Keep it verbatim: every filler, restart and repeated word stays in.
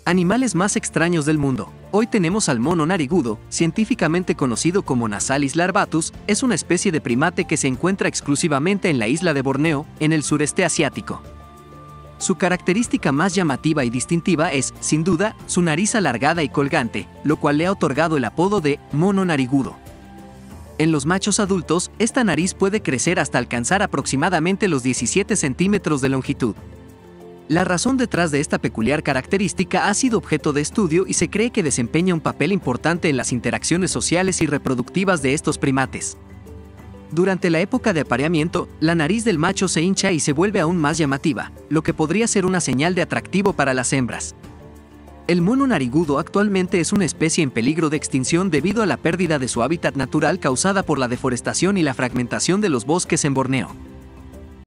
Animales más extraños del mundo. Hoy tenemos al mono narigudo, científicamente conocido como Nasalis larvatus, es una especie de primate que se encuentra exclusivamente en la isla de Borneo, en el sureste asiático. Su característica más llamativa y distintiva es, sin duda, su nariz alargada y colgante, lo cual le ha otorgado el apodo de mono narigudo. En los machos adultos, esta nariz puede crecer hasta alcanzar aproximadamente los diecisiete centímetros de longitud. La razón detrás de esta peculiar característica ha sido objeto de estudio y se cree que desempeña un papel importante en las interacciones sociales y reproductivas de estos primates. Durante la época de apareamiento, la nariz del macho se hincha y se vuelve aún más llamativa, lo que podría ser una señal de atractivo para las hembras. El mono narigudo actualmente es una especie en peligro de extinción debido a la pérdida de su hábitat natural causada por la deforestación y la fragmentación de los bosques en Borneo.